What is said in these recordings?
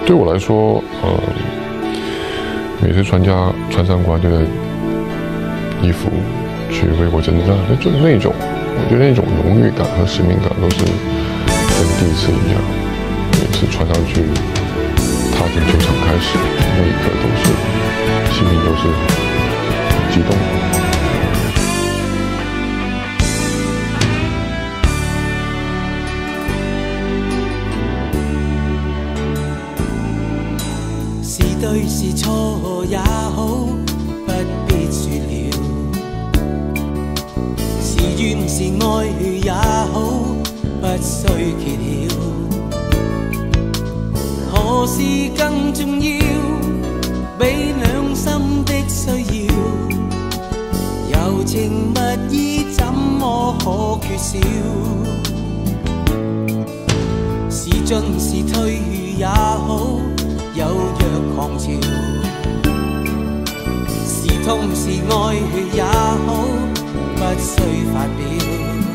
对我来说，每次穿上国家队的衣服去为国征战，就是那种，我觉得那种荣誉感和使命感都是跟第一次一样。每次穿上去，踏进球场开始那一刻，都是心情都是很激动的。 對是錯也好，不必說了；是怨是愛也好，不需揭曉。何事更重要？比兩心的需要，柔情蜜意怎麼可缺少？是進是退也好。 有若狂潮，是痛是愛也好，不需發表。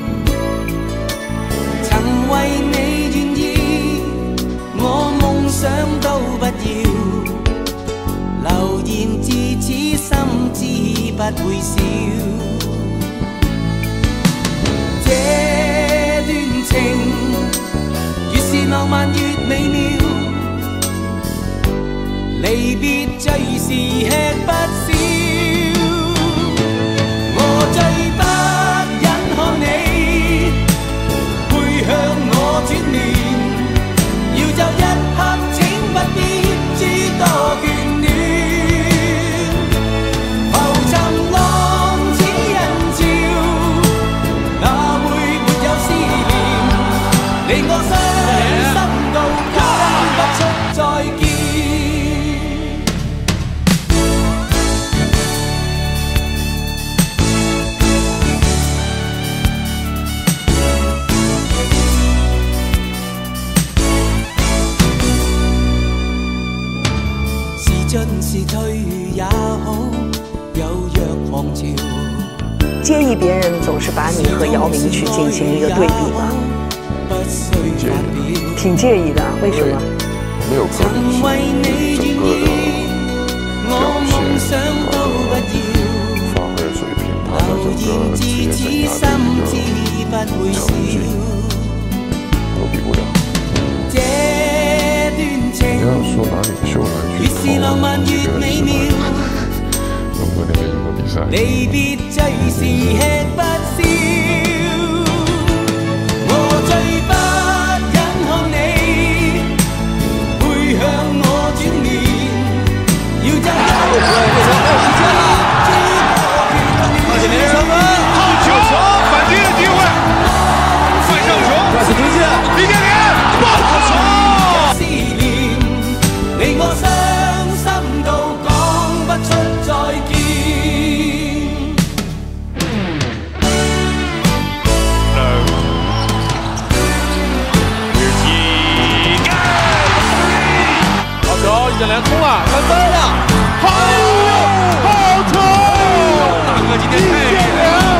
曾為你願意，我夢想都不要。流言自此心知不會少。這段情越是浪漫越美妙。 離別最是吃不消，我最不忍看你背向我轉面，要走一刻請不必諸多眷戀，浮沉浪似人潮，哪會沒有思念，令我傷心到講不出再見。 进是退也好，有若狂潮。 介意别人总是把你和姚明去进行一个对比吗？挺介意的，为什么？ 没有可比性，整个的表现和发挥水平，他的整个职业生涯的一个成绩都比不了。 你要说拿领袖来去说，我觉得是龙哥那边赢过比赛。離別最是吃不消，我最不忍看你背向我轉面，要走。而且连三分，好球球，反击的機會，快上球，快速推進，1-0，爆球！ 令我傷心到講不出再見。好球，1-2通了，3分了，好球！大哥今天太厉害了。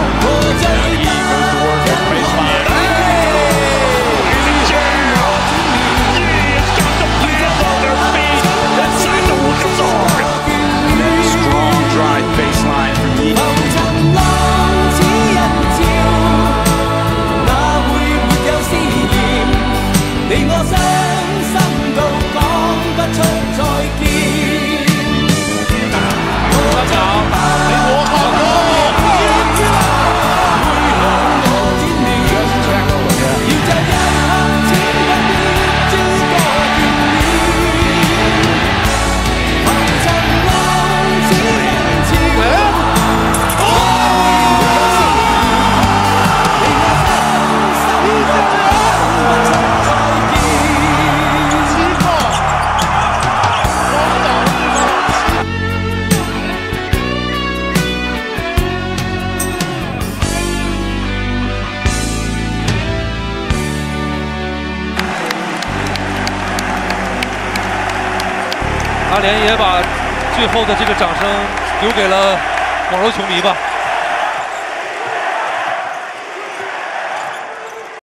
阿联也把最后的这个掌声留给了广州球迷吧。